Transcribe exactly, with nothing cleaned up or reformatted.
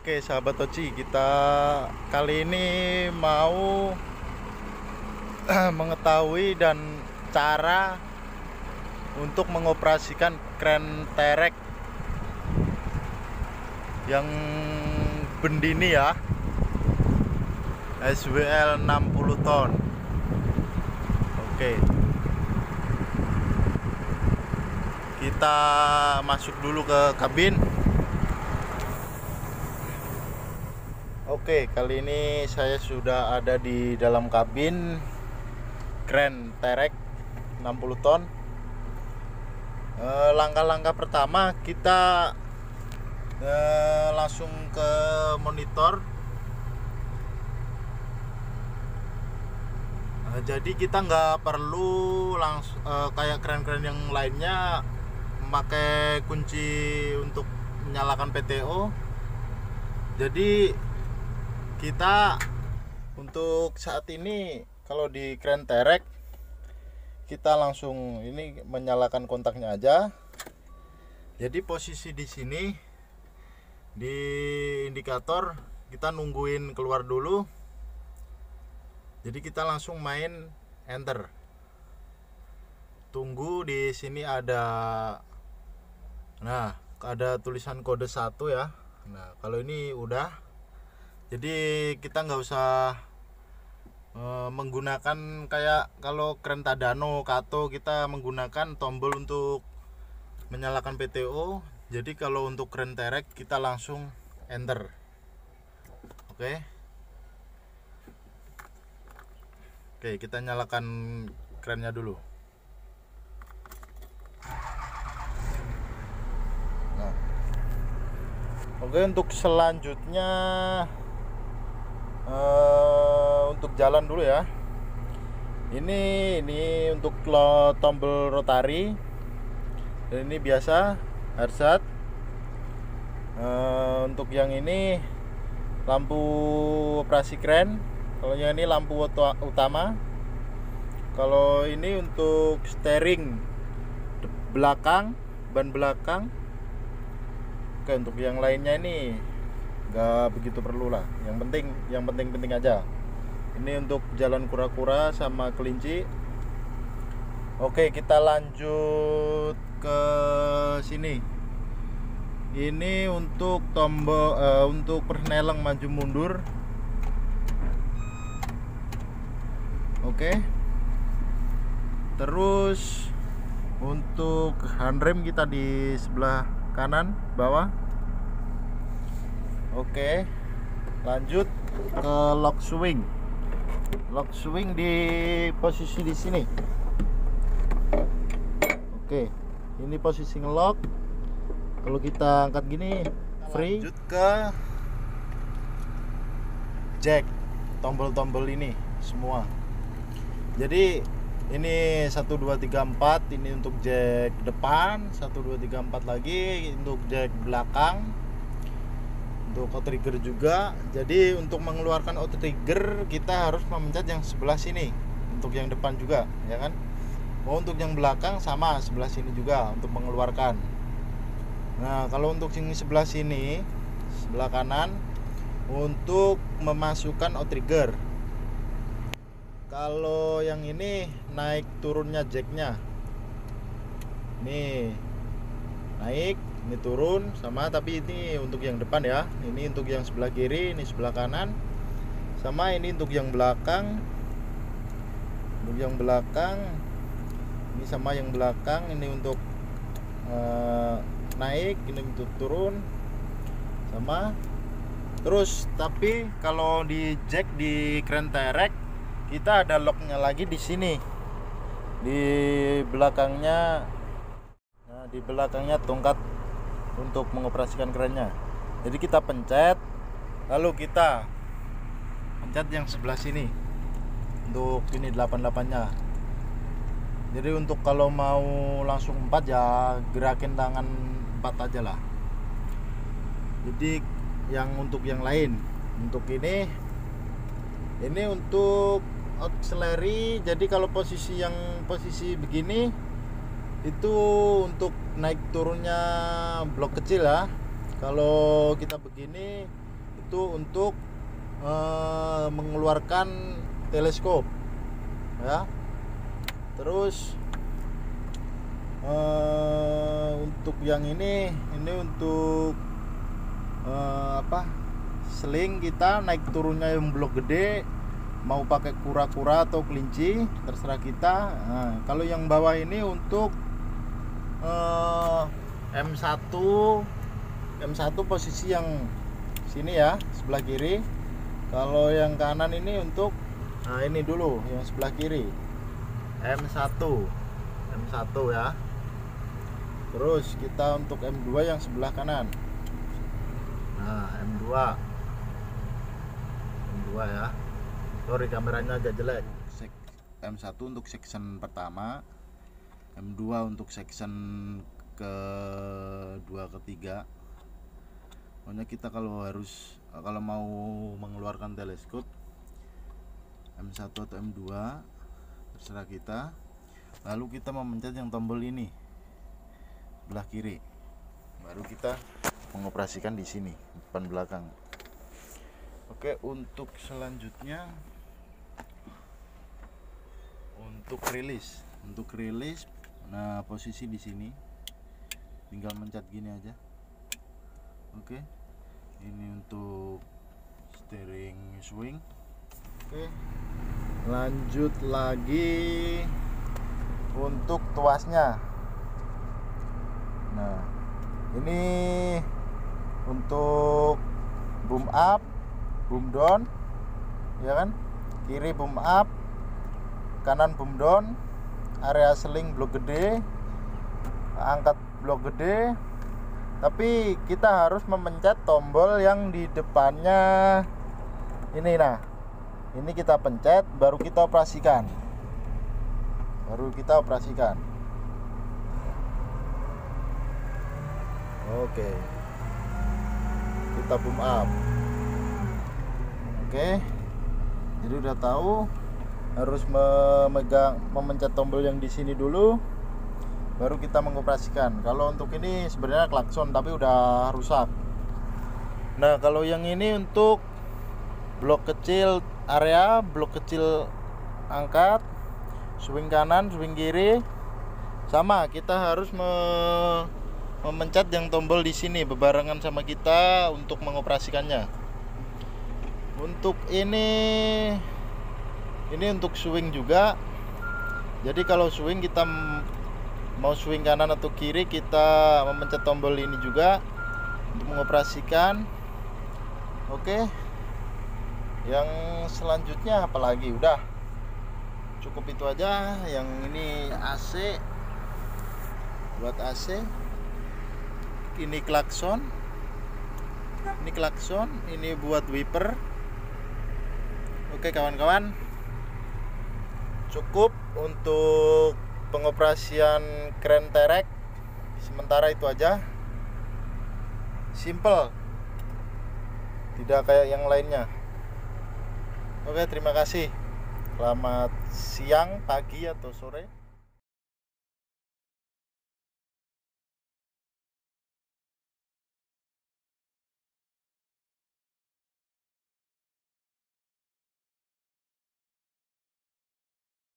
Oke sahabat Oci, kita kali ini mau mengetahui dan cara untuk mengoperasikan kren terek yang bendini ya, S W L enam puluh ton. Oke, kita masuk dulu ke kabin. Oke, kali ini saya sudah ada di dalam kabin kren terek enam puluh ton. Eh, langkah-langkah pertama kita eh, langsung ke monitor. Eh, jadi kita nggak perlu langsung eh, kayak kren-kren yang lainnya memakai kunci untuk menyalakan P T O. Jadi kita untuk saat ini kalau di kren terek kita langsung ini menyalakan kontaknya aja. Jadi posisi di sini di indikator kita nungguin keluar dulu. Jadi kita langsung main enter. Tunggu di sini ada nah ada tulisan kode satu ya. Nah kalau ini udah, jadi kita nggak usah e, menggunakan kayak kalau kren Tadano, Kato kita menggunakan tombol untuk menyalakan P T O. Jadi kalau untuk kren terek kita langsung enter. Oke. Oke, kita nyalakan krennya dulu. Nah. Oke, untuk selanjutnya Uh, untuk jalan dulu ya. Ini ini untuk tombol rotari. Dan ini biasa harsat. Uh, untuk yang ini lampu operasi kren. Kalau yang ini lampu utama. Kalau ini untuk steering belakang, ban belakang. Oke, untuk yang lainnya ini nggak begitu perlu lah, yang penting yang penting-penting aja. Ini untuk jalan kura-kura sama kelinci. Oke, kita lanjut ke sini. Ini untuk tombol uh, untuk persneleng maju mundur. Oke, terus untuk handrem kita di sebelah kanan bawah. Oke, lanjut ke lock swing. Lock swing di posisi di sini. Oke, ini posisi ngelock. Kalau kita angkat gini, free. Lanjut ke jack, tombol-tombol ini semua. Jadi ini satu dua tiga empat ini untuk jack depan, satu dua tiga empat lagi untuk jack belakang. Untuk outrigger juga. Jadi untuk mengeluarkan outrigger kita harus memencet yang sebelah sini. Untuk yang depan juga, ya kan? Mau untuk yang belakang sama sebelah sini juga untuk mengeluarkan. Nah, kalau untuk yang sebelah sini, sebelah kanan untuk memasukkan outrigger. Kalau yang ini naik turunnya jacknya. Nih. Naik, ini turun sama, tapi ini untuk yang depan ya. Ini untuk yang sebelah kiri, ini sebelah kanan. Sama ini untuk yang belakang. Untuk yang belakang. Ini sama yang belakang, ini untuk uh, naik, ini untuk turun. Sama. Terus tapi kalau di jack di kren terek kita ada locknya lagi di sini. Di belakangnya di belakangnya tongkat untuk mengoperasikan kerennya. Jadi kita pencet, lalu kita pencet yang sebelah sini untuk ini delapan delapan nya. Jadi untuk kalau mau langsung empat ya gerakin tangan empat aja lah. Jadi yang untuk yang lain, untuk ini ini untuk auxiliary. Jadi kalau posisi yang posisi begini itu untuk naik turunnya blok kecil ya. Kalau kita begini itu untuk eh, mengeluarkan teleskop ya. Terus eh, untuk yang ini ini untuk eh, apa, seling kita naik turunnya yang blok gede, mau pakai kura-kura atau kelinci terserah kita. Nah, kalau yang bawah ini untuk eh, M satu M satu posisi yang sini ya, sebelah kiri. Kalau yang kanan ini untuk, nah ini dulu yang sebelah kiri M satu M satu ya. Terus kita untuk M dua yang sebelah kanan. Nah, M dua M dua ya. Sorry kameranya agak jelek. M satu untuk section pertama, M dua untuk section kedua, ketiga. Pokoknya kita kalau harus kalau mau mengeluarkan teleskop M satu atau M dua terserah kita. Lalu kita memencet yang tombol ini sebelah kiri. Baru kita mengoperasikan di sini depan belakang. Oke, untuk selanjutnya untuk rilis. Untuk rilis, nah posisi di sini tinggal mencet gini aja. Oke, ini untuk steering swing. Oke, lanjut lagi untuk tuasnya. Nah, ini untuk boom up, boom down, ya kan? Kiri boom up, kanan boom down, area seling blok gede, angkat blok gede. Tapi kita harus memencet tombol yang di depannya ini. Nah, ini kita pencet, baru kita operasikan. Baru kita operasikan. Oke, kita boom up. Oke, jadi udah tahu harus memegang, memencet tombol yang di sini dulu, baru kita mengoperasikan. Kalau untuk ini sebenarnya klakson tapi udah rusak. Nah, kalau yang ini untuk blok kecil area, blok kecil angkat, swing kanan, swing kiri, sama kita harus me memencet yang tombol di sini bebarengan sama kita untuk mengoperasikannya. Untuk ini ini untuk swing juga. Jadi kalau swing kita mau swing kanan atau kiri, kita memencet tombol ini juga untuk mengoperasikan. Oke, yang selanjutnya apalagi, udah cukup itu aja. Yang ini A C, buat A C. Ini klakson, ini klakson, ini buat wiper. Oke kawan-kawan, cukup untuk pengoperasian kren T-Rex sementara itu aja. Simple, tidak kayak yang lainnya. Oke, terima kasih. Selamat siang, pagi atau sore.